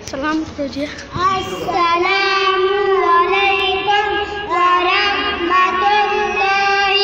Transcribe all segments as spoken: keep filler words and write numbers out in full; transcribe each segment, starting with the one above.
سلام کرو جی۔ السلام علیکم ورحمۃ اللہ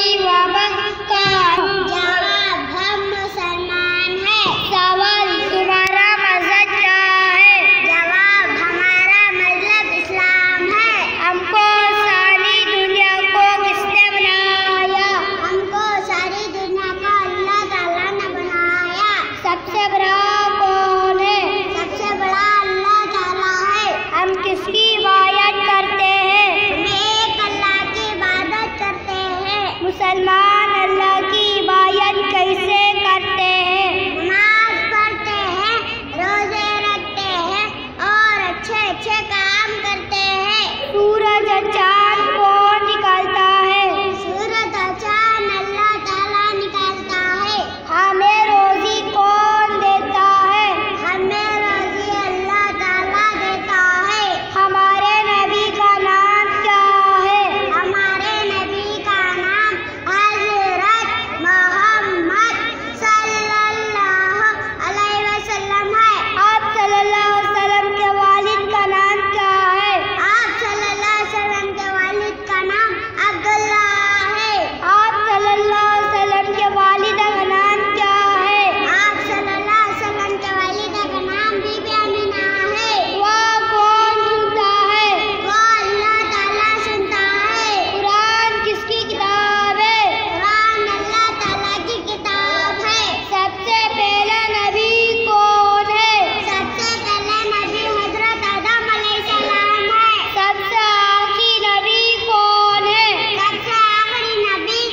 وبرکاتہ۔ جواب: ہم مسلمان ہیں۔ سوال: تمہارا مذہب کیا ہے؟ جواب: ہمارا مذہب اسلام ہے۔ ہم کو ساری دنیا کو کس نے بنایا؟ ہم کو ساری دنیا کو اللہ تعالیٰ نے بنایا۔ سب سے بڑا کون ہے؟ سب سے بڑا اللہ تعالیٰ ہے۔ ہم کس کی عبادت کرتے ہیں؟ ہم ایک اللہ کی عبادت کرتے ہیں۔ مسلمان اللہ کی عبادت کیسے کرتے ہیں؟ نماز پڑھتے ہیں، روزے رکھتے ہیں اور اچھے اچھے کام کرتے ہیں۔ سورج اور چاند کون نکالتا ہے؟ سورج اور چاند اللہ تعالیٰ نکالتا ہے۔ ہمیں روزی کون دیتا ہے؟ ہمیں روزی اللہ تعالیٰ دیتا ہے۔ ہمارے نبی کا نام کیا ہے؟ ہمارے نبی کا نام حضرت محمد صلی اللہ علیہ وسلم ہے۔ آپ صلی اللہ علیہ وسلم کے والد کا نام کیا ہے؟ آپ صلی اللہ علیہ وسلم کے والد کا نام عبداللہ ہے۔ آپ صلی اللہ علیہ وسلم کے والدہ کا نام کیا ہے؟ آپ صلی اللہ علیہ وسلم کے والدہ کا نام بی بی آمینہ ہے۔ وہ کون سنتا ہے؟ وہ اللہ تعالیٰ سنتا ہے۔ قرآن کس کی کتاب ہے؟ قرآن اللہ تعالیٰ کی کتاب ہے۔ سب سے پہلا نبی کون ہے؟ سب سے پہلا نبی حضرت آدم علیہ السلام ہے۔ سب سے آخری نبی کون ہے؟ سب سے آخری نبی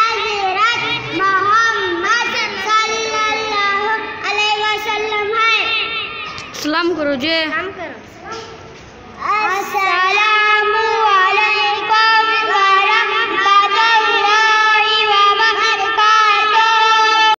حضرت محمد صلی اللہ علیہ وسلم ہے۔ سلام کرو جی۔ کام کرو۔